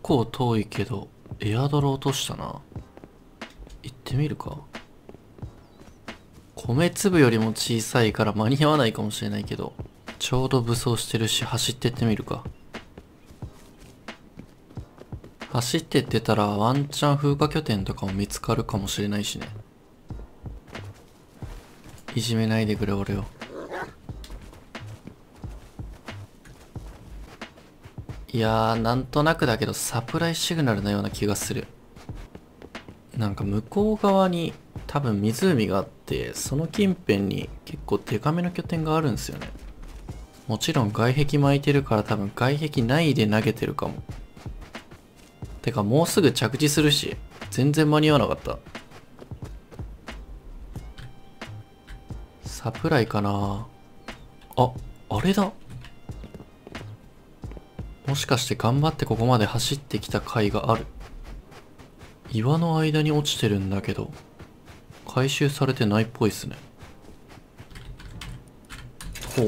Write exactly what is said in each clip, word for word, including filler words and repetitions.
構遠いけどエアドロ落としたな。行ってみるか。米粒よりも小さいから間に合わないかもしれないけど、ちょうど武装してるし走ってってみるか。走ってってたらワンチャン風化拠点とかも見つかるかもしれないしね。いじめないでくれ俺を。いやー、なんとなくだけどサプライシグナルのような気がする。なんか向こう側に多分湖があって、その近辺に結構デカめの拠点があるんですよね。もちろん外壁巻いてるから多分外壁内で投げてるかも。てかもうすぐ着地するし、全然間に合わなかった。サプライかなあ、あれだ。もしかして頑張ってここまで走ってきた甲斐がある。岩の間に落ちてるんだけど、回収されてないっぽいっすね。ほう。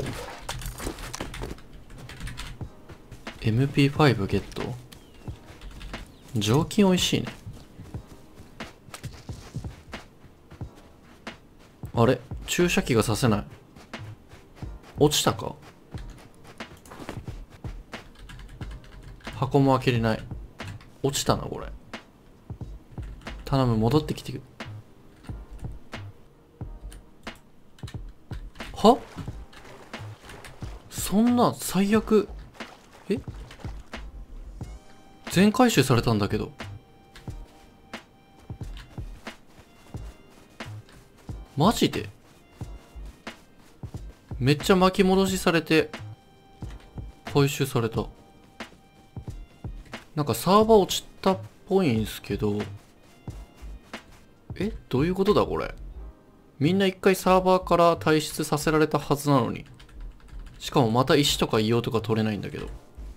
エムピーファイブ ゲット。常勤美味しいね。あれ、注射器がさせない。落ちたか。箱も開けれない。落ちたなこれ。頼む、戻ってきてく。は、そんな最悪。え、全回収されたんだけど。マジでめっちゃ巻き戻しされて回収された。なんかサーバー落ちたっぽいんすけど、え、どういうことだこれ。みんな一回サーバーから退出させられたはずなのに、しかもまた石とか硫黄とか取れないんだけど。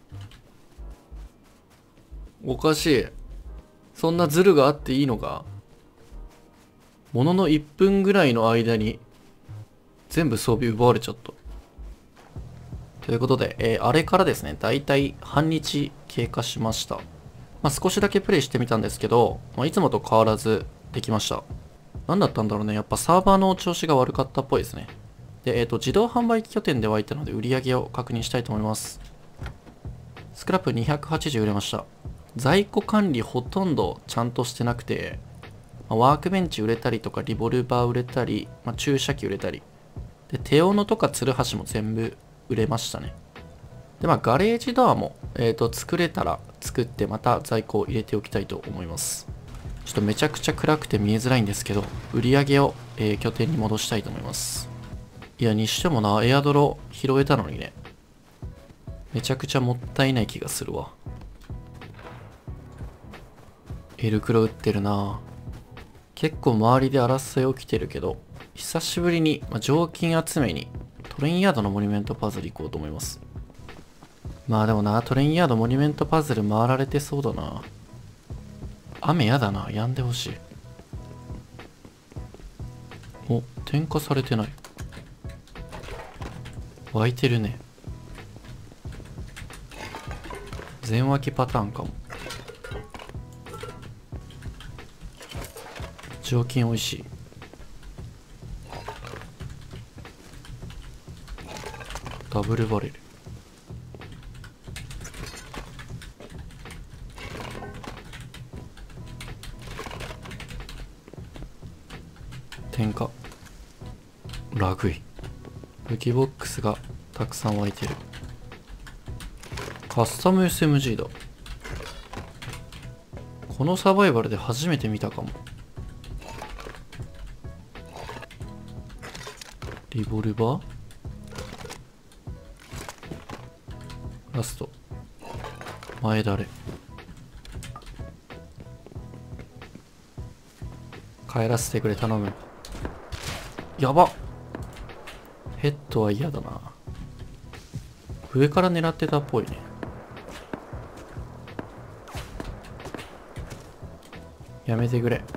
おかしい。そんなズルがあっていいのか。もののいっぷんぐらいの間に全部装備奪われちゃった。ということで、えー、あれからですね、だいたい半日経過しました。まあ、少しだけプレイしてみたんですけど、まあ、いつもと変わらずできました。何だったんだろうね。やっぱサーバーの調子が悪かったっぽいですね。で、えっと、自動販売機拠点で湧いたので売り上げを確認したいと思います。スクラップにひゃくはちじゅう売れました。在庫管理ほとんどちゃんとしてなくて、まあ、ワークベンチ売れたりとか、リボルバー売れたり、まあ、注射器売れたり。で、手斧とかツルハシも全部売れましたね。で、まあ、ガレージドアも、えっと、作れたら作ってまた在庫を入れておきたいと思います。ちょっとめちゃくちゃ暗くて見えづらいんですけど、売り上げを、えー、拠点に戻したいと思います。いや、にしてもな、エアドロ拾えたのにね。めちゃくちゃもったいない気がするわ。エルクロ打ってるな。結構周りで争い起きてるけど、久しぶりに、まあ、常勤集めにトレインヤードのモニュメントパズル行こうと思います。まあでもな、トレインヤードモニュメントパズル回られてそうだな。雨やだな、止んでほしい。お、点火されてない。湧いてるね。全湧きパターンかも。常勤美味しい。ダブルバレル。点火。ラグい。武器ボックスがたくさん湧いてる。カスタム エスエムジー だ。このサバイバルで初めて見たかも。リボルバーラスト前だれ。帰らせてくれ頼む。やばっ。ヘッドは嫌だな。上から狙ってたっぽいね。やめてくれ。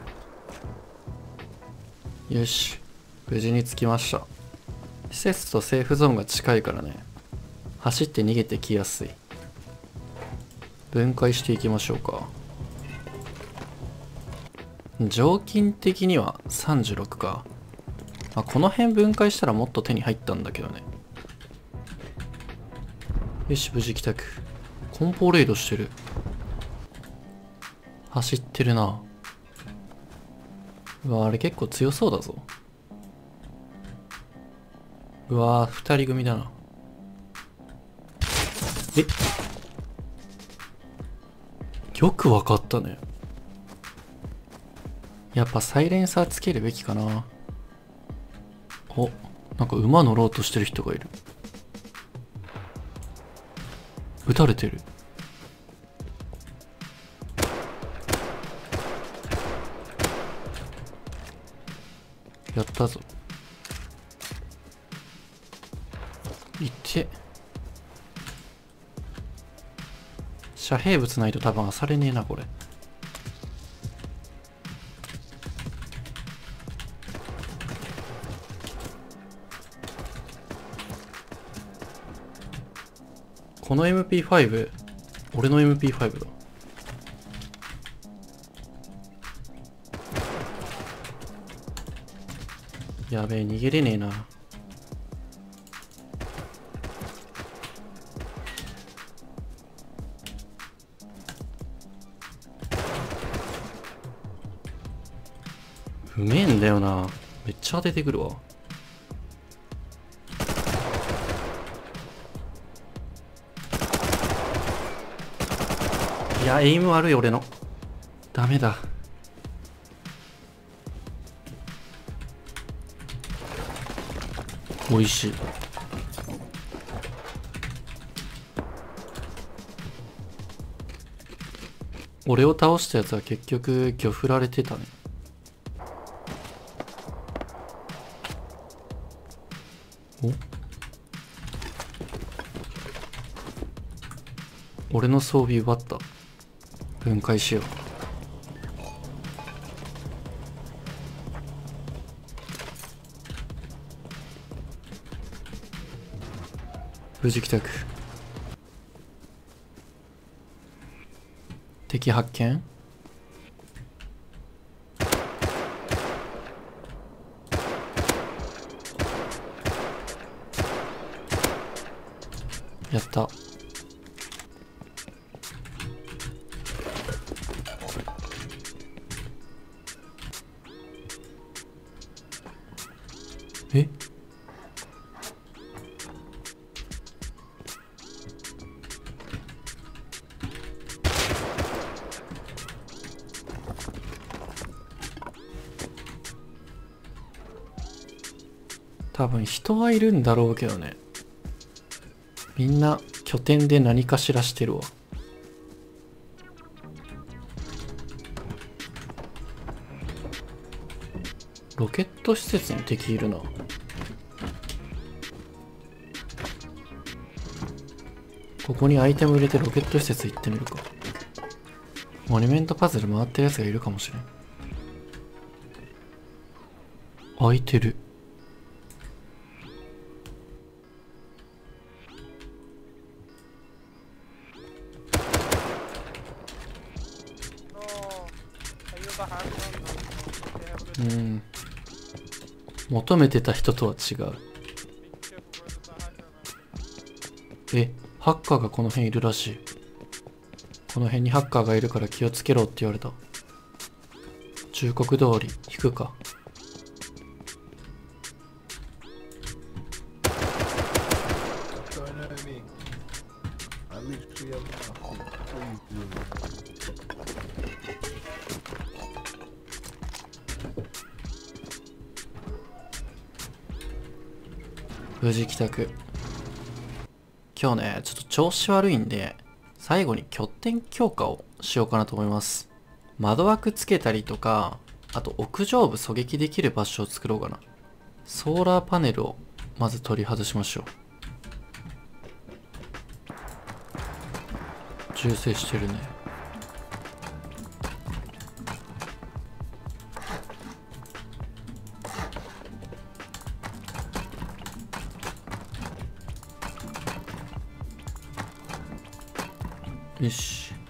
よし、無事に着きました。施設とセーフゾーンが近いからね、走って逃げてきやすい。 分解していきましょうか。常勤的にはさんじゅうろくか。あ、この辺分解したらもっと手に入ったんだけどね。よし、無事帰宅。コンポレードしてる。走ってるな。うわ、あれ結構強そうだぞ。うわー、二人組だな。え、よくわかったね。やっぱサイレンサーつけるべきかな。お、なんか馬乗ろうとしてる人がいる。撃たれてる。やったぞ。いって遮蔽物ないと多分あされねえなこれ。この エムピーファイブ 俺の エムピーファイブ だ。やべえ、逃げれねえな。うめえんだよな。めっちゃ当ててくるわ。いや、エイム悪い俺の。ダメだ。美味しい。俺を倒したやつは結局漁振られてたね。お、俺の装備奪った。分解しよう。無事帰宅。敵発見。やった。え、多分人はいるんだろうけどね。みんな拠点で何かしらしてるわ。ロケット施設に敵いるな。ここにアイテム入れてロケット施設行ってみるか。モニュメントパズル回ってるやつがいるかもしれん。開いてる。うん、求めてた人とは違う。え、ハッカーがこの辺いるらしい。この辺にハッカーがいるから気をつけろって言われた。忠告通り引くか。無事帰宅。今日ね、ちょっと調子悪いんで、最後に拠点強化をしようかなと思います。窓枠つけたりとか、あと屋上部狙撃できる場所を作ろうかな。ソーラーパネルをまず取り外しましょう。銃声してるね。よし。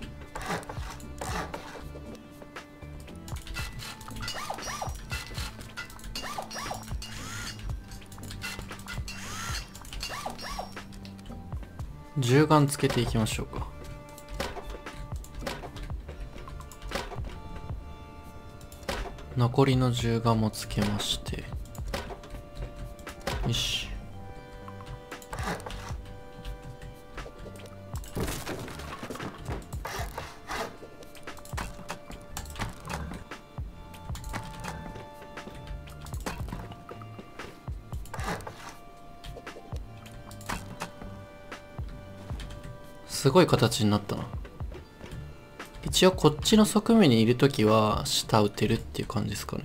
銃眼つけていきましょうか。残りの銃眼もつけまして、よし。すごい形になったな。一応こっちの側面にいるときは下打てるっていう感じですかね。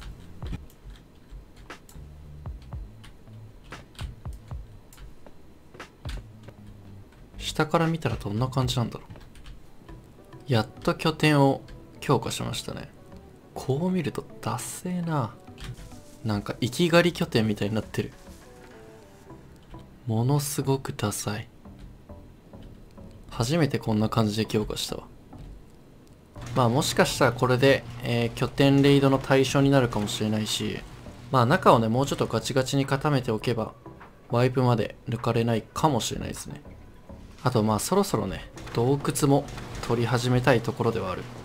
下から見たらどんな感じなんだろう。やっと拠点を強化しましたね。こう見るとダッセーな。なんか生き狩り拠点みたいになってる。ものすごくダサい。初めてこんな感じで強化したわ。まあもしかしたらこれで、えー、拠点レイドの対象になるかもしれないし、まあ中をね、もうちょっとガチガチに固めておけば、ワイプまで抜かれないかもしれないですね。あとまあそろそろね、洞窟も取り始めたいところではある。